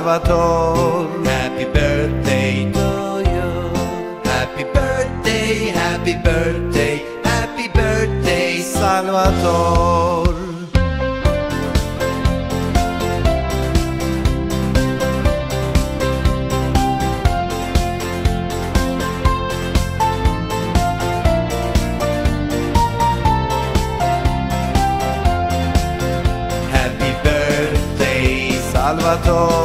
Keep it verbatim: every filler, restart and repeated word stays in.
Salvator. Happy birthday to you. Happy birthday, happy birthday, happy birthday, Salvator. Happy birthday, Salvator.